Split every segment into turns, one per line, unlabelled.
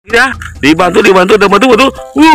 Ya, dibantu, bantu.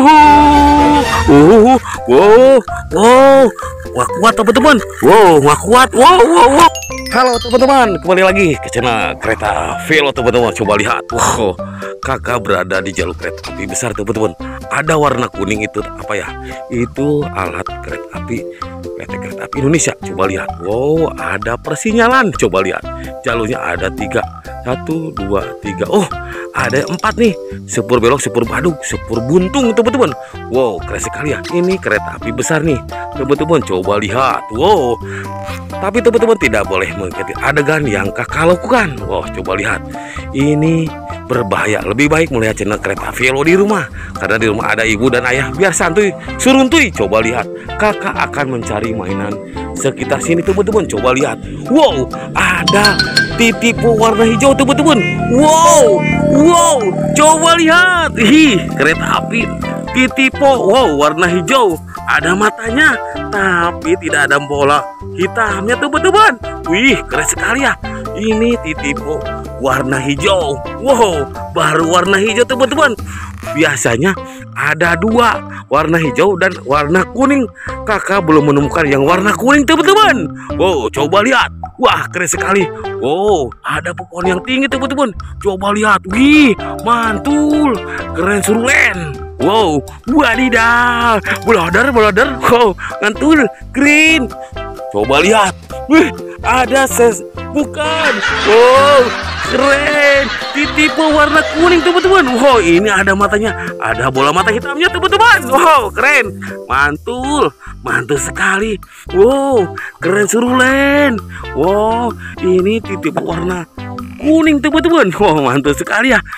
Wow, wow, wah kuat teman-teman. Wow, wah kuat. Wow. Halo teman-teman, kembali lagi ke channel Kereta Velo teman-teman. Coba lihat, wow, kakak berada di jalur kereta api besar teman-teman. Ada warna kuning itu apa ya? Itu alat kereta api PT Kereta Api Indonesia. Coba lihat, wow, ada persinyalan. Coba lihat, jalurnya ada 3, 1, 2, 3. Oh, ada 4 nih. Sepur belok, sepur baduk, sepur buntung teman-teman. Wow, keren sekali ya. Ini kereta api besar nih teman-teman. Coba lihat, wow. Tapi teman-teman tidak boleh mengikuti adegan yang kakak lakukan. Wow, coba lihat. Ini berbahaya. Lebih baik melihat channel Kereta Velo di rumah. Karena di rumah ada ibu dan ayah. Biar santuy, suruntuy. Coba lihat. Kakak akan mencari mainan sekitar sini teman-teman. Coba lihat. Wow, ada titipu warna hijau teman-teman. Wow, coba lihat. Kereta api titipu. Wow, warna hijau. Ada matanya, tapi tidak ada bola hitamnya teman-teman. Wih, keren sekali ya. Ini titipu warna hijau. Wow, baru warna hijau teman-teman. Biasanya ada 2, warna hijau dan warna kuning. Kakak belum menemukan yang warna kuning teman-teman. Wow, coba lihat. Wah, keren sekali. Wow, ada pohon yang tinggi teman-teman. Coba lihat. Wih, mantul. Keren surulen. Wow, wadidaw. Belodar. Wow, mantul. Keren. Coba lihat. Wih, ada bukan. Wow, keren. Titipu warna kuning teman-teman. Wow, ini ada matanya. Ada bola mata hitamnya teman-teman. Wow, keren. Mantul sekali. Wow, keren surulen. Wow, ini titipu warna kuning teman-teman. Wow, mantul sekali ya.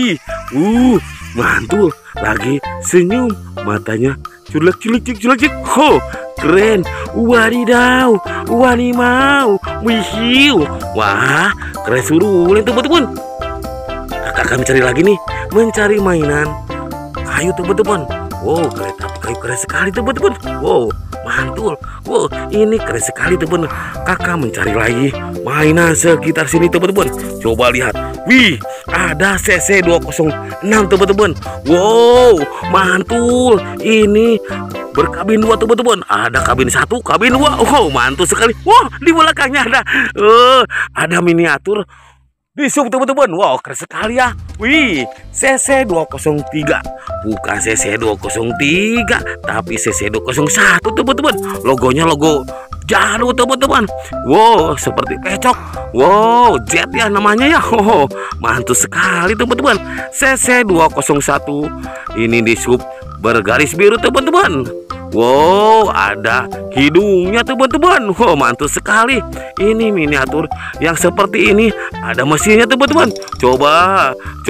Mantul. Lagi senyum, matanya culek. Wow, keren. Wadidaw, wanimau, wihiu. Wah, keren surulen teman-teman. Kakak akan mencari lagi nih, mencari mainan kayu teman-teman. Wow, kereta api kayu keren sekali teman-teman. Wow, mantul. Wow, ini keren sekali teman. Kakak mencari lagi mainan sekitar sini teman-teman. Coba lihat. Wih, ada CC 206 teman-teman. Wow, mantul. Ini berkabin 2 teman-teman. Ada kabin 1, kabin 2. Wow, mantul sekali. Wow, di belakangnya ada miniatur di sub teman-teman. Wow, keren sekali ya. Wih, CC 203. Bukan CC 203, tapi CC 201 teman-teman. Logonya logo Jaru teman-teman. Wow, seperti pecok. Wow, jet ya namanya ya. Oh, mantul sekali teman-teman. CC 201. Ini di sub bergaris biru teman-teman. Wow, ada hidungnya teman-teman. Wow, mantul sekali. Ini miniatur yang seperti ini. Ada mesinnya teman-teman. Coba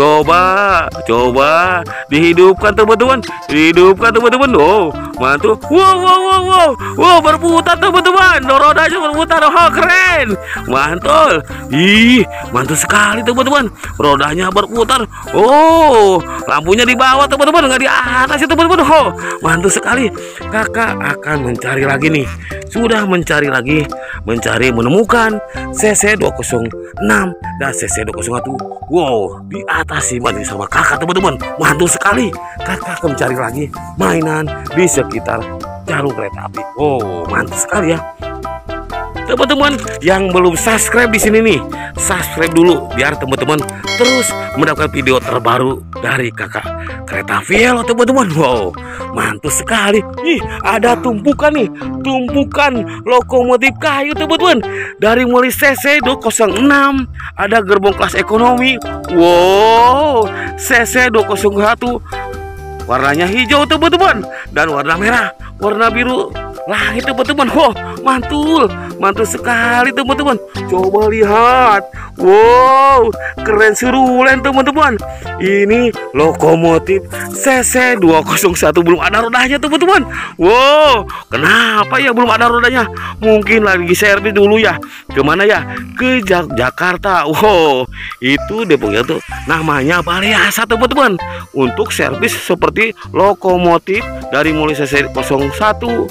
dihidupkan teman-teman. Oh, mantul. Wow, berputar teman-teman. Rodanya berputar. Oh, keren. Mantul. Mantul sekali teman-teman. Rodanya berputar. Oh, lampunya di bawah teman-teman, nggak di atas ya teman-teman. Oh, mantul sekali. Kakak akan mencari lagi nih. Sudah mencari lagi, menemukan CC 206 dan CC 201. Wow, di atas sih masih sama kakak teman-teman. Mantul sekali. Kakak akan mencari lagi mainan di sekitar jalur kereta api. Wow, mantul sekali ya. Teman-teman yang belum subscribe di sini nih, subscribe dulu biar teman-teman terus mendapatkan video terbaru dari kakak Kereta Velo teman-teman. Wow, mantul sekali. Ada tumpukan lokomotif kayu teman-teman. Dari mulai CC 206, ada gerbong kelas ekonomi. Wow, CC 201 warnanya hijau teman-teman, dan warna merah, warna biru langit teman-teman. Wow, mantul sekali teman-teman. Coba lihat. Wow, keren surulen teman-teman. Ini lokomotif CC 201 belum ada rodanya teman-teman. Wow, kenapa ya belum ada rodanya? Mungkin lagi servis dulu ya. Kemana ya? Ke Jakarta. Wow, itu depoknya tuh namanya Balai Asa teman-teman. Untuk servis seperti lokomotif dari mulai CC 01,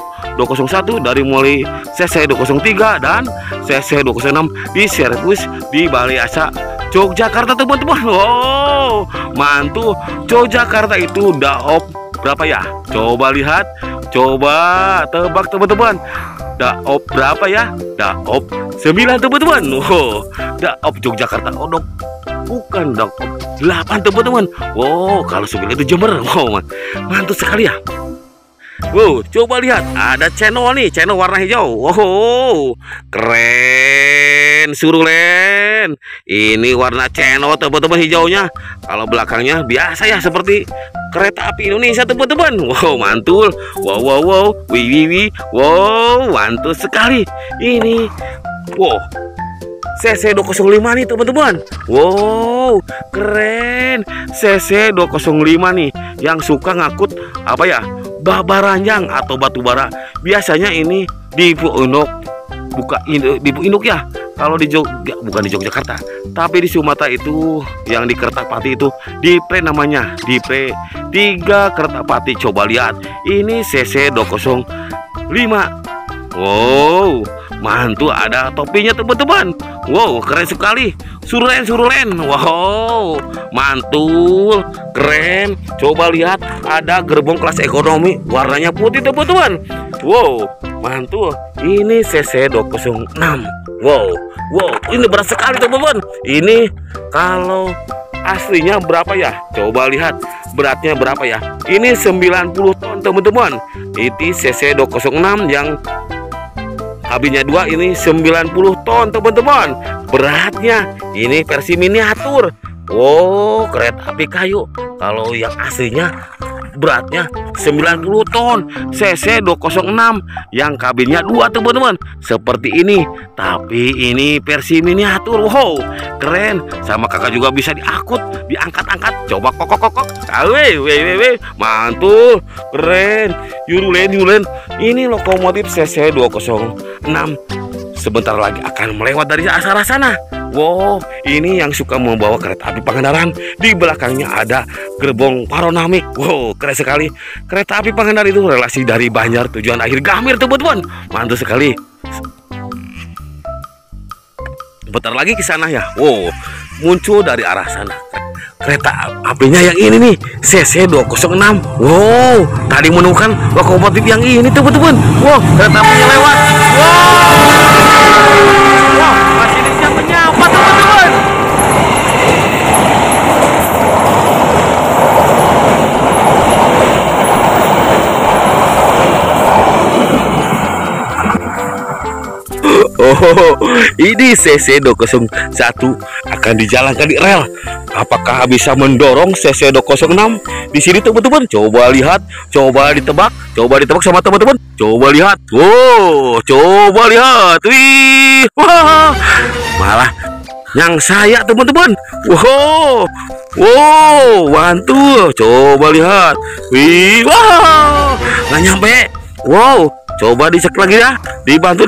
201 dari mulai CC 203 dan CC 206 di sirkus di Balai Asa Yogyakarta teman-teman. Wow, mantul. Yogyakarta itu daop berapa ya? Coba lihat, coba tebak teman-teman. Daop berapa ya? Daop 9 teman-teman. Oh, daop Yogyakarta odok. Bukan daop 8 teman-teman. Wow, kalau 9 itu Jember. Wow, mantul sekali ya. Wow, coba lihat, ada channel nih, channel warna hijau. Wow, keren, surulen. Ini warna channel teman-teman hijaunya. Kalau belakangnya biasa ya seperti kereta api Indonesia teman-teman. Wow, mantul. Wow, wow, wow, wih, wow, mantul sekali. Ini, wow, CC 205 nih teman-teman. Wow, keren. CC 205 nih, yang suka ngakut apa ya? Babaranjang atau batu bara. Biasanya ini di Induk, di Induk ya. Kalau di Jogja, bukan di Yogyakarta, tapi di Sumatera itu yang di Kertapati itu di Pre namanya, di Pre 3 Kertapati. Coba lihat, ini CC 205. Wow, mantul, ada topinya teman-teman. Wow, keren sekali. Surulen. Wow, mantul, keren. Coba lihat, ada gerbong kelas ekonomi warnanya putih teman-teman. Wow, mantul. Ini CC 206. Wow, ini berat sekali teman-teman. Ini kalau aslinya berapa ya? Coba lihat beratnya berapa ya? Ini 90 ton teman-teman. Itu CC 206 yang kabinnya 2, ini 90 ton teman-teman. Beratnya ini versi miniatur. Wow, kereta api kayu. Kalau yang aslinya beratnya 90 ton, CC 206 yang kabinnya 2 teman-teman. Seperti ini, tapi ini versi miniatur. Wow, keren. Sama kakak juga bisa diangkut, diangkat-angkat. Coba kokok. Weh, mantul, keren. Yurulen. Ini lokomotif CC 206 sebentar lagi akan melewat dari arah sana. Wow, ini yang suka membawa kereta api Pangandaran. Di belakangnya ada gerbong panorami. Wow, keren sekali. Kereta api Pangandaran itu relasi dari Banjar tujuan akhir Gamir teman-teman. Mantul sekali. Bentar lagi ke sana ya. Wow, muncul dari arah sana kereta apinya yang ini nih, CC 206. Wow, tadi menemukan lokomotif yang ini teman-teman. Wow, kereta apinya lewat. Wow, masih menyapa teman-teman. Oh, ini CC 201 akan dijalankan di rel. Apakah bisa mendorong CC 206 di sini teman-teman? Coba lihat, coba ditebak sama teman-teman. Coba lihat. Wow, coba lihat. Wih, wah, malah yang saya teman-teman. Wow, mantul. Coba lihat. Wih, wah, nggak nyampe. Wow, coba dicek lagi ya. Dibantu.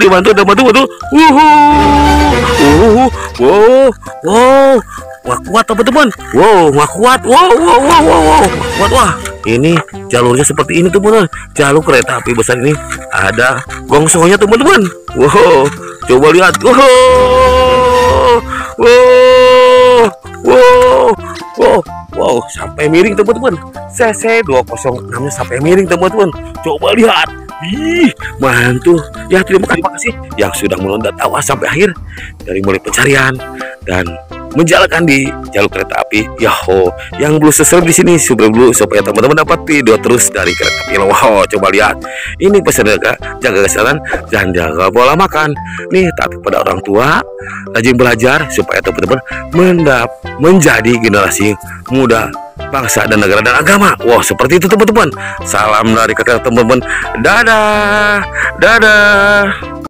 Wow. Wah, kuat teman-teman. Wow, wah kuat. Wow. Kuat, wah. Ini jalurnya seperti ini teman-teman. Jalur kereta api besar ini ada gongsonya teman-teman. Wow, coba lihat. Wow, sampai miring teman-teman. CC 206-nya sampai miring teman-teman. Coba lihat. Ih, mantul. Ya, terima kasih yang sudah menonton awal sampai akhir, dari mulai pencarian dan menjalankan di jalur kereta api. Yaho, yang belum subscribe di sini subscribe dulu supaya teman-teman dapat video terus dari kereta api. Wow, coba lihat. Ini pesan jaga kesehatan dan jaga pola makan. Nih, taat kepada orang tua, rajin belajar supaya teman-teman menjadi generasi muda bangsa dan negara dan agama. Wow, seperti itu teman-teman. Salam dari kakak teman-teman. Dadah.